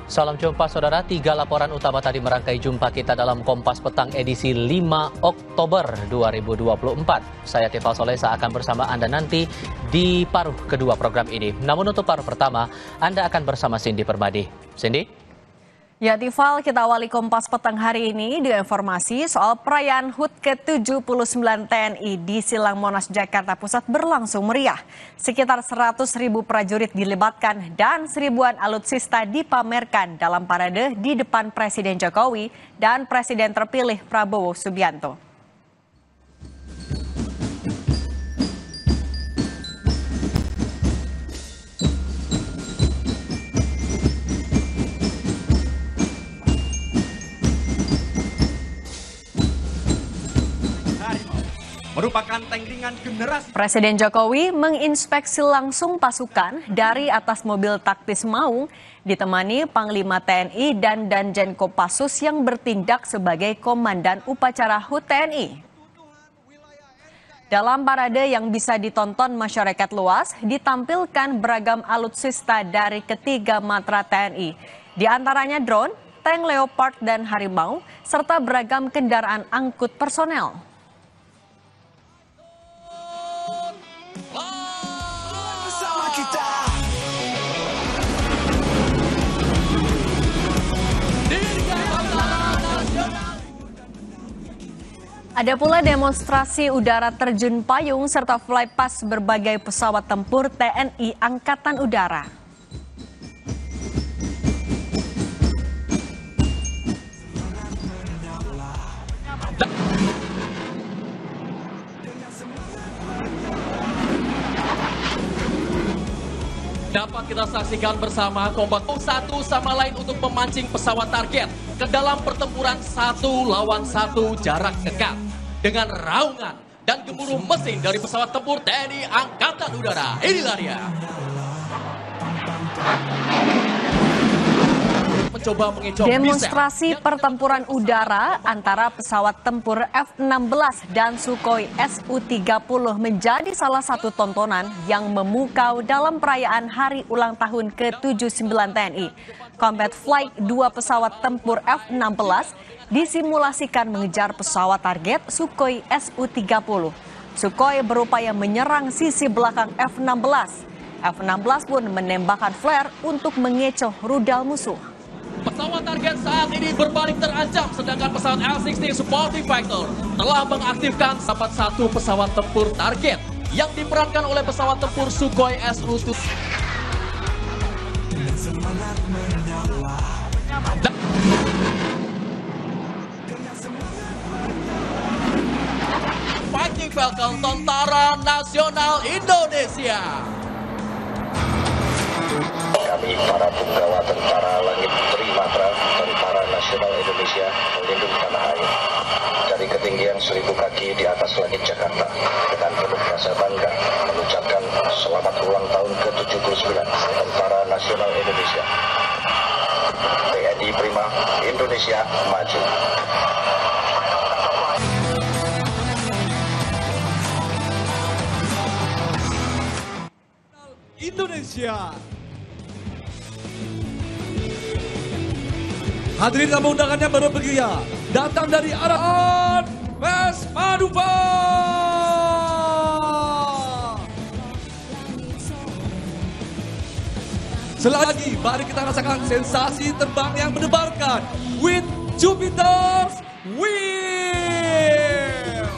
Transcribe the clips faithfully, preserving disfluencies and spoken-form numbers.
Salam jumpa saudara, tiga laporan utama tadi merangkai jumpa kita dalam Kompas Petang edisi lima Oktober dua ribu dua puluh empat. Saya Tifal Solesa akan bersama Anda nanti di paruh kedua program ini. Namun untuk paruh pertama, Anda akan bersama Cindy Permadi. Cindy? Ya Tifal, kita awali Kompas Petang hari ini dengan informasi soal perayaan H U T ke tujuh puluh sembilan T N I di Silang Monas, Jakarta Pusat berlangsung meriah. Sekitar seratus ribu prajurit dilibatkan dan seribuan alutsista dipamerkan dalam parade di depan Presiden Jokowi dan Presiden terpilih Prabowo Subianto. Merupakan tengringan generasi. Presiden Jokowi menginspeksi langsung pasukan dari atas mobil taktis Maung, ditemani Panglima T N I dan Danjen Kopassus yang bertindak sebagai Komandan Upacara H U T T N I. Dalam parade yang bisa ditonton masyarakat luas, ditampilkan beragam alutsista dari ketiga matra T N I, di antaranya drone, tank Leopard dan Harimau, serta beragam kendaraan angkut personel. Ada pula demonstrasi udara terjun payung serta flypast berbagai pesawat tempur T N I Angkatan Udara. Dapat kita saksikan bersama kombat satu sama lain untuk memancing pesawat target ke dalam pertempuran satu lawan satu jarak dekat dengan raungan dan gemuruh mesin dari pesawat tempur T N I Angkatan Udara. Inilah dia. Mencoba mengecoh demonstrasi pertempuran udara antara pesawat tempur F enam belas dan Sukhoi S U tiga puluh menjadi salah satu tontonan yang memukau dalam perayaan hari ulang tahun ke tujuh puluh sembilan T N I. Combat Flight dua pesawat tempur F enam belas disimulasikan mengejar pesawat target Sukhoi S U tiga puluh. Sukhoi berupaya menyerang sisi belakang F enam belas. F enam belas pun menembakkan flare untuk mengecoh rudal musuh. Pesawat target saat ini berbalik terancam, sedangkan pesawat L enam belas Supporting Fighter telah mengaktifkan dapat satu pesawat tempur target yang diperankan oleh pesawat tempur Sukhoi S U tiga puluh. Viking Falcon Tentara Nasional Indonesia. Kami para punggawa Tentara Langit Trimatra Tentara Nasional Indonesia melindungi tanah air dari ketinggian seribu kaki di atas langit Jakarta dengan penuh rasa bangga mengucapkan selamat ulang tahun ke tujuh puluh sembilan Tentara Nasional Indonesia. T N I Prima, Indonesia maju. Indonesia. Hadirin tamu undangan yang baru bergeria datang dari arah West Padupa. Selagi mari kita rasakan sensasi terbang yang mendebarkan with Jupiter Wheel.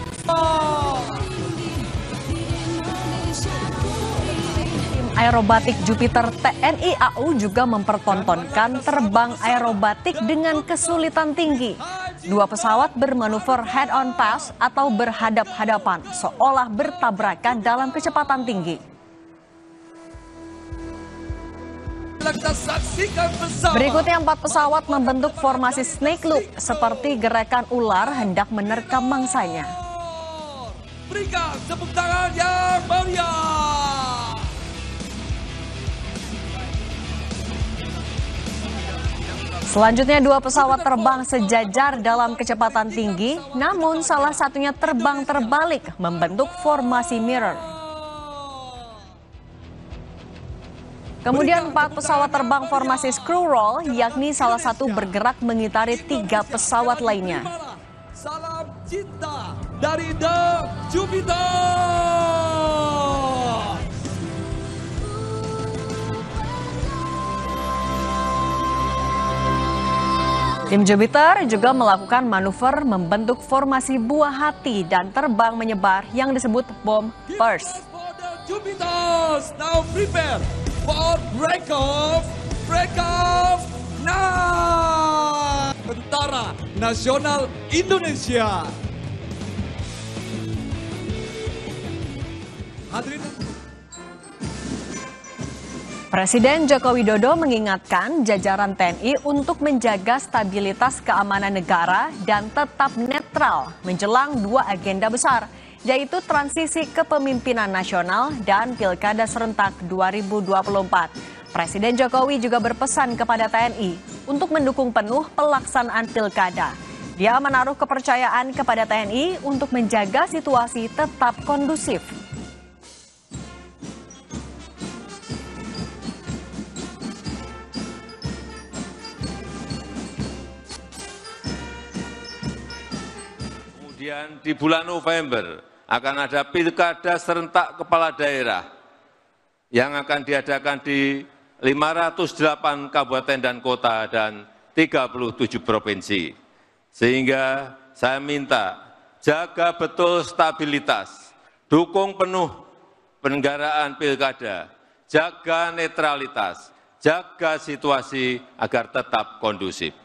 Aerobatik Jupiter T N I A U juga mempertontonkan terbang aerobatik dengan kesulitan tinggi. Dua pesawat bermanuver head-on pass atau berhadap-hadapan, seolah bertabrakan dalam kecepatan tinggi. Berikutnya empat pesawat membentuk formasi snake loop, seperti gerakan ular hendak menerkam mangsanya. Berikan tepuk tangan yang meriah. Selanjutnya dua pesawat terbang sejajar dalam kecepatan tinggi, namun salah satunya terbang terbalik membentuk formasi mirror. Kemudian empat pesawat terbang formasi screw roll, yakni salah satu bergerak mengitari tiga pesawat lainnya. Salam cinta dari The Jupiter. Tim Jupiter juga melakukan manuver membentuk formasi buah hati dan terbang menyebar yang disebut bomb burst. Jupiter now prepare for break off, break off now. Tentara Nasional Indonesia. Hadirin. Presiden Joko Widodo mengingatkan jajaran T N I untuk menjaga stabilitas keamanan negara dan tetap netral menjelang dua agenda besar, yaitu transisi kepemimpinan nasional dan Pilkada serentak dua ribu dua puluh empat. Presiden Jokowi juga berpesan kepada T N I untuk mendukung penuh pelaksanaan Pilkada. Dia menaruh kepercayaan kepada T N I untuk menjaga situasi tetap kondusif. Kemudian di bulan November akan ada pilkada serentak kepala daerah yang akan diadakan di lima ratus delapan kabupaten dan kota dan tiga puluh tujuh provinsi. Sehingga saya minta jaga betul stabilitas, dukung penuh penyelenggaraan pilkada, jaga netralitas, jaga situasi agar tetap kondusif.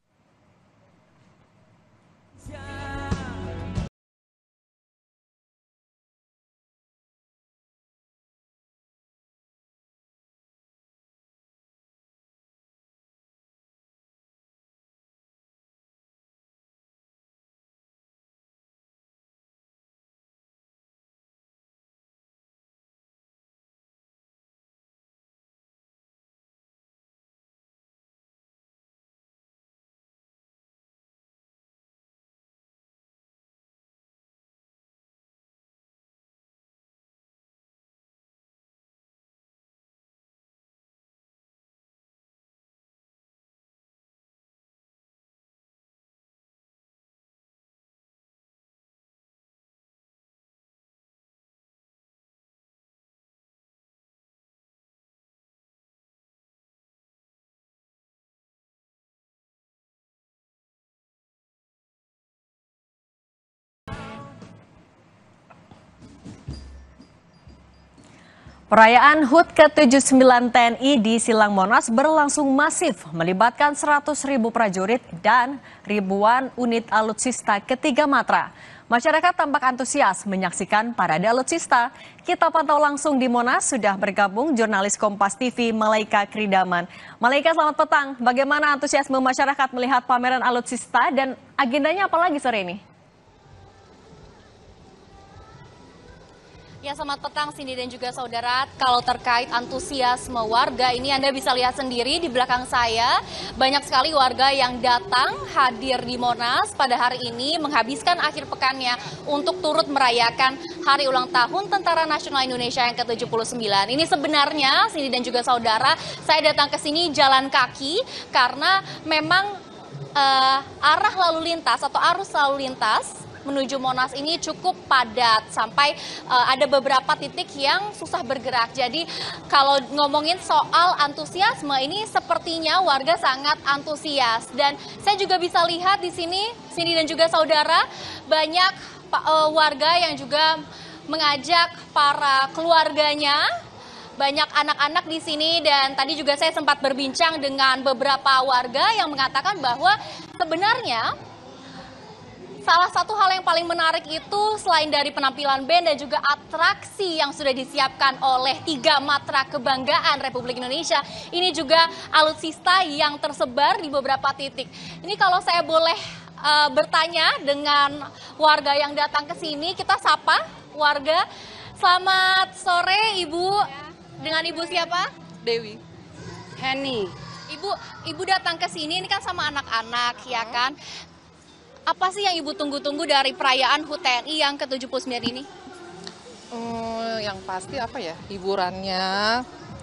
Perayaan H U T ke tujuh puluh sembilan T N I di Silang Monas berlangsung masif, melibatkan seratus ribu prajurit dan ribuan unit alutsista ketiga matra. Masyarakat tampak antusias menyaksikan parade alutsista. Kita pantau langsung di Monas, sudah bergabung jurnalis Kompas T V Malaika Kridaman. Malaika, selamat petang. Bagaimana antusiasme masyarakat melihat pameran alutsista dan agendanya apa lagi sore ini? Ya, selamat petang Cindy dan juga saudara. Kalau terkait antusiasme warga, ini Anda bisa lihat sendiri di belakang saya. Banyak sekali warga yang datang hadir di Monas pada hari ini, menghabiskan akhir pekannya untuk turut merayakan hari ulang tahun Tentara Nasional Indonesia yang ke tujuh puluh sembilan. Ini sebenarnya Cindy dan juga saudara, saya datang ke sini jalan kaki karena memang uh, arah lalu lintas atau arus lalu lintas menuju Monas ini cukup padat sampai uh, ada beberapa titik yang susah bergerak. Jadi kalau ngomongin soal antusiasme ini sepertinya warga sangat antusias, dan saya juga bisa lihat di sini, sini dan juga saudara, banyak uh, warga yang juga mengajak para keluarganya. Banyak anak-anak di sini, dan tadi juga saya sempat berbincang dengan beberapa warga yang mengatakan bahwa sebenarnya salah satu hal yang paling menarik itu selain dari penampilan band dan juga atraksi yang sudah disiapkan oleh tiga matra kebanggaan Republik Indonesia, ini juga alutsista yang tersebar di beberapa titik. Ini kalau saya boleh uh, bertanya dengan warga yang datang ke sini, kita sapa warga. Selamat sore Ibu. Dengan Ibu siapa? Dewi. Henny. Ibu, Ibu datang ke sini ini kan sama anak-anak, ya kan? Apa sih yang Ibu tunggu-tunggu dari perayaan H U T T N I yang ke tujuh puluh sembilan ini? Hmm, yang pasti apa ya, hiburannya,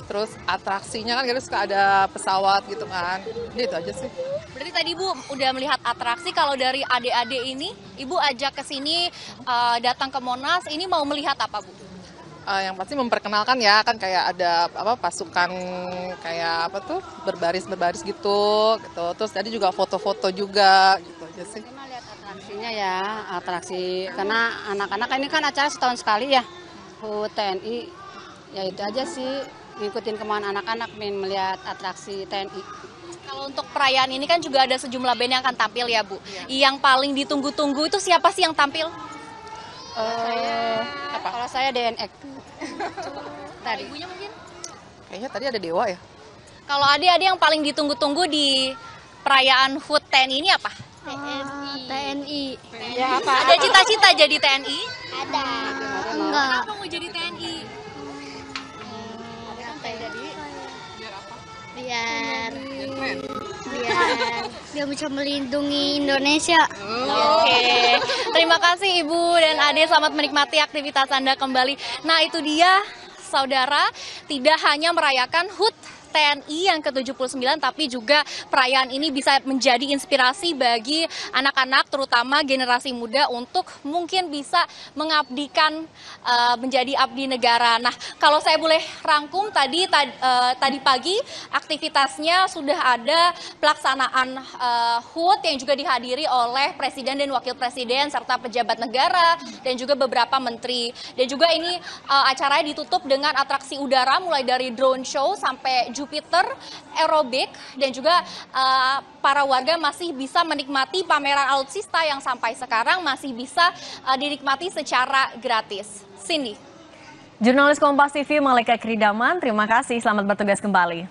terus atraksinya kan kita suka ada pesawat gitu kan, itu aja sih. Berarti tadi Ibu udah melihat atraksi, kalau dari adik-adik ini, Ibu ajak ke sini uh, datang ke Monas, ini mau melihat apa Bu? Uh, yang pasti memperkenalkan ya, kan kayak ada apa pasukan kayak apa tuh berbaris-berbaris gitu, gitu. Terus tadi juga foto-foto juga, gitu aja sih. Cuma lihat atraksinya ya, atraksi karena anak-anak ini kan acara setahun sekali ya, H U T T N I, ya itu aja sih, ngikutin kemauan anak-anak, main melihat atraksi T N I. Kalau untuk perayaan ini kan juga ada sejumlah band yang akan tampil ya Bu. Ya. Yang paling ditunggu-tunggu itu siapa sih yang tampil? Uh, apa? Kalau saya D N X. Tadi ibunya mungkin? Kayaknya tadi ada Dewa ya. Kalau adik-adik yang paling ditunggu-tunggu di perayaan H U T T N I ini apa? T N I. T N I. Ya, apa? Ada cita-cita jadi T N I? Ada. Enggak. Kenapa mau jadi T N I? Apa ya? Biar apa? Biar Biar biar dia bisa melindungi Indonesia. Oke, terima kasih Ibu dan Ade, selamat menikmati aktivitas Anda kembali. Nah itu dia saudara, tidak hanya merayakan H U T T N I yang ke tujuh puluh sembilan, tapi juga perayaan ini bisa menjadi inspirasi bagi anak-anak, terutama generasi muda untuk mungkin bisa mengabdikan uh, menjadi abdi negara. Nah, kalau saya boleh rangkum tadi tad, uh, tadi pagi aktivitasnya sudah ada pelaksanaan uh, H U T yang juga dihadiri oleh Presiden dan Wakil Presiden serta pejabat negara dan juga beberapa menteri. Dan juga ini uh, acaranya ditutup dengan atraksi udara mulai dari drone show sampai Jupiter aerobik, dan juga uh, para warga masih bisa menikmati pameran alutsista yang sampai sekarang masih bisa uh, dinikmati secara gratis. Cindy. Jurnalis Kompas T V Malika Kridaman, terima kasih, selamat bertugas kembali.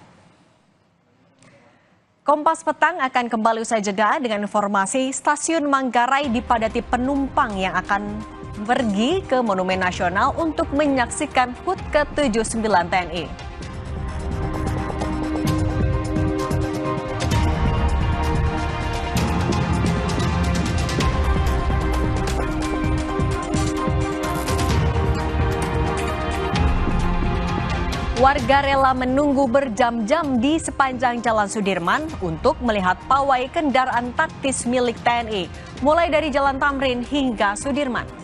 Kompas Petang akan kembali usai jeda dengan informasi Stasiun Manggarai dipadati penumpang yang akan pergi ke Monumen Nasional untuk menyaksikan H U T ke tujuh puluh sembilan T N I. Warga rela menunggu berjam-jam di sepanjang Jalan Sudirman untuk melihat pawai kendaraan taktis milik T N I, mulai dari Jalan Tamrin hingga Sudirman.